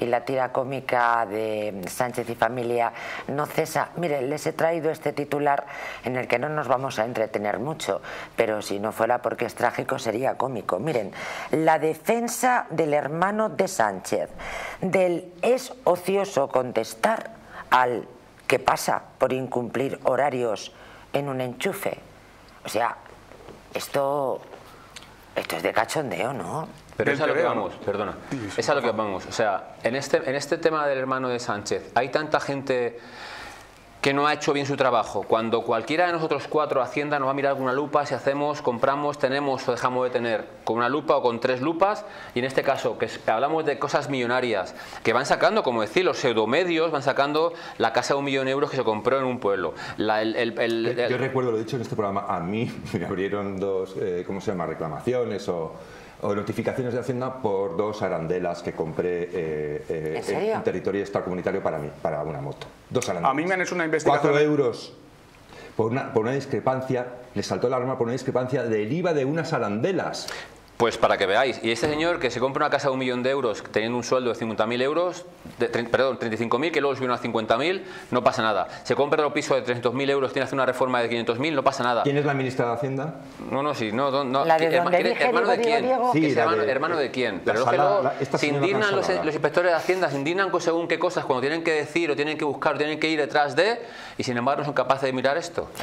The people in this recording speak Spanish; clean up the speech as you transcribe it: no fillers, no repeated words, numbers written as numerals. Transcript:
y la tira cómica de Sánchez y familia no cesa. Mire, les he traído este titular en el que no nos vamos a entretener mucho, pero si no fuera porque es trágico sería cómico. Miren, la defensa del hermano de Sánchez, del es ocioso contestar al que pasa por incumplir horarios en un enchufe. O sea, esto es de cachondeo, ¿no? Pero es a lo que vamos, perdona. Es a lo que vamos. O sea, en este tema del hermano de Sánchez, hay tanta gente que no ha hecho bien su trabajo. Cuando cualquiera de nosotros cuatro, Hacienda, nos va a mirar con una lupa si hacemos, compramos, tenemos o dejamos de tener con una lupa o con 3 lupas, y en este caso que hablamos de cosas millonarias que van sacando, como decir, los pseudomedios van sacando la casa de 1 millón de euros que se compró en un pueblo. Yo recuerdo, lo he dicho en este programa, a mí me abrieron 2, ¿cómo se llama?, reclamaciones o notificaciones de Hacienda por 2 arandelas que compré en territorio extracomunitario para una moto. 2 arandelas. A mí me han hecho una investigación. 4 euros por una discrepancia, les saltó la alarma por una discrepancia del IVA de unas arandelas. Pues para que veáis, y este señor que se compra una casa de 1 millón de euros teniendo un sueldo de 50.000 euros, perdón, 35.000, que luego subió a 50.000, no pasa nada. Se compra otro piso de 300.000 euros, tiene que hacer una reforma de 500.000, no pasa nada. ¿Quién es la ministra de Hacienda? No, sí, no. La de donde dije, ¿hermano de quién? Sí, ¿Hermano de quién? Pero luego se indignan los inspectores de Hacienda, se indignan con según qué cosas, cuando tienen que decir o tienen que buscar o tienen que ir detrás de, y sin embargo no son capaces de mirar esto.